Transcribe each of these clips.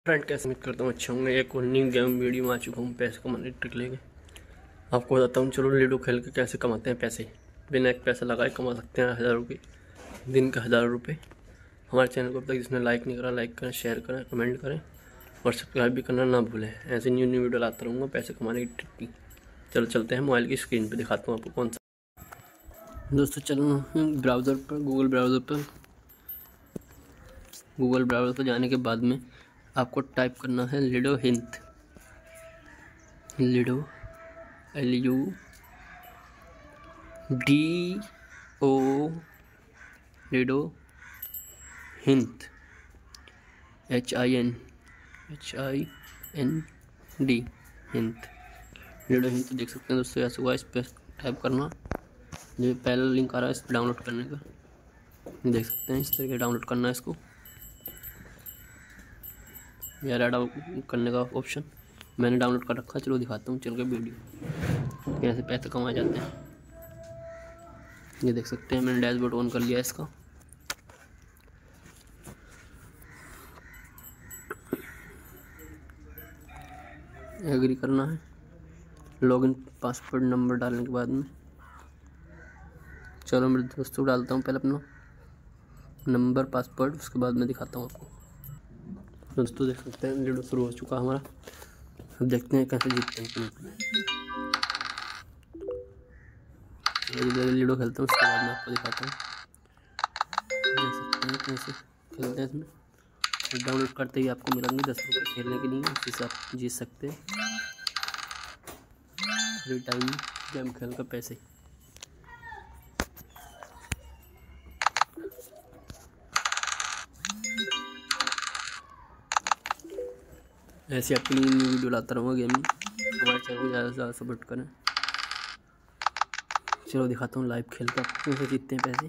Friend कैसे उम्मीद करता हूँ अच्छे होंगे। एक और न्यू गेम वीडियो में आ चुका हूँ पैसे कमाने की ट्रिक लेके। आपको बताता हूँ, चलो लूडो खेल के कैसे कमाते हैं पैसे। बिना एक पैसा लगाए कमा सकते हैं 1000 रुपये, दिन का 1000 रुपये। हमारे चैनल को अब तक जिसने लाइक नहीं करा, लाइक करें, शेयर करें, कमेंट करें और सब्सक्राइब भी करना ना भूलें। ऐसे न्यू वीडियो लाता रहूँगा पैसे कमाने की ट्रिक की। चलो चलते हैं, मोबाइल की स्क्रीन पर दिखाता हूँ आपको कौन सा। दोस्तों चलो ब्राउज़र पर, गूगल ब्राउज़र पर जाने के बाद में आपको टाइप करना है ludo hint, ludo LUDO, ludo hint HIND, hint, ludo hint. देख सकते हैं दोस्तों, ऐसे हुआ। इस पर टाइप करना, जो पहला लिंक आ रहा है इस पर डाउनलोड करने का। देख सकते हैं इस तरीके डाउनलोड करना है इसको। यार डाउनलोड करने का ऑप्शन मैंने डाउनलोड कर रखा है। चलो दिखाता हूँ चल के वीडियो कैसे पैसे कमाए जाते हैं। ये देख सकते हैं मैंने डैशबोर्ड ऑन कर लिया इसका। एग्री करना है, लॉगिन पासवर्ड नंबर डालने के बाद में। चलो मेरे दोस्तों डालता हूँ पहले अपना नंबर पासवर्ड, उसके बाद में दिखाता हूँ आपको। दोस्तों देख सकते हैं लूडो शुरू हो चुका हमारा। अब देखते हैं कैसे जीतते हैं। लूडो खेलता हूँ, उसके बाद में आपको दिखाता हूँ। देख सकते हैं कैसे खेलते हैं इसमें। डाउनलोड करते ही आपको मिलेंगे 10 रुपये खेलने के लिए, जिससे आप जीत सकते हैं फ्री टाइम गेम खेल कर पैसे। ऐसे आपके लिए न्यू वीडियो लाता रहूँगा गेमिंग। हमारे चैनल को ज़्यादा से ज़्यादा सपोर्ट करें। चलो दिखाता हूँ लाइव खेल कर कैसे जीतते हैं पैसे।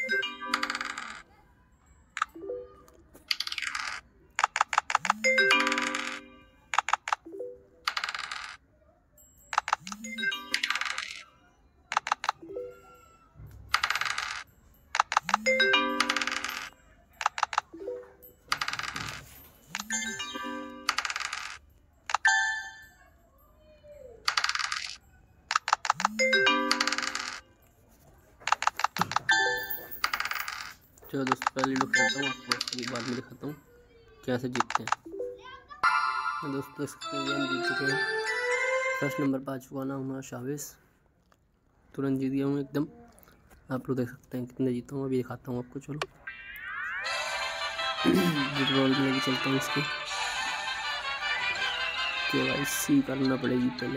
चलो दोस्तों पहले लूडो खेलता हूँ, आपको उसके बाद में दिखाता हूँ कैसे जीतते हैं। तो दोस्तों देख सकते हैं हम जीत चुके हैं। फर्स्ट नंबर पर आ चुका ना हमारा शावेश। तुरंत जीत गया हूँ एकदम। आप लोग देख सकते हैं कितने जीता हूँ, अभी दिखाता हूँ आपको। चलो विड्रॉल में लेके चलता हूँ इसकी। KYC करना पड़ेगी पहले।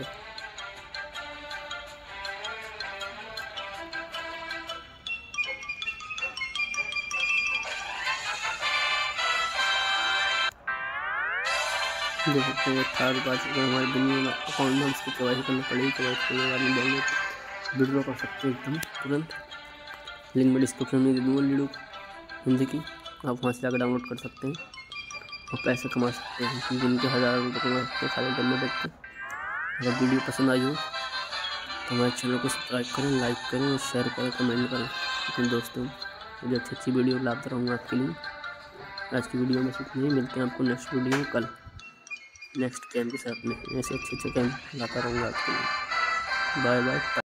देख सकते हैं 18 रुपये आ चुके हैं हमारे दुनिया में अकाउंट में। उसको KYC करना पड़ेगी। KYC करने के बाद में बैंक विड्रॉ कर सकते हैं एकदम तुरंत। लिंक मैं डिस्क्रिप्शन में दे दूँगा लूडो हिंदी की, आप वहाँ से जाकर डाउनलोड कर सकते हैं और पैसे कमा सकते हैं। दिन के 1000 रुपये कमा सकते हैं खाली घर में बैठ के। अगर वीडियो पसंद आई हो तो हमारे चैनल को सब्सक्राइब करें, लाइक करें और शेयर करें, कमेंट करें अपने दोस्तों। मुझे अच्छी वीडियो लाता रहूँगा आपके लिए। आज की वीडियो में इतना ही, मिलते हैं आपको नेक्स्ट वीडियो में कल नेक्स्ट गेम के साथ में। ऐसे अच्छे गेम लाता रहूँगा आपके लिए। Bye bye.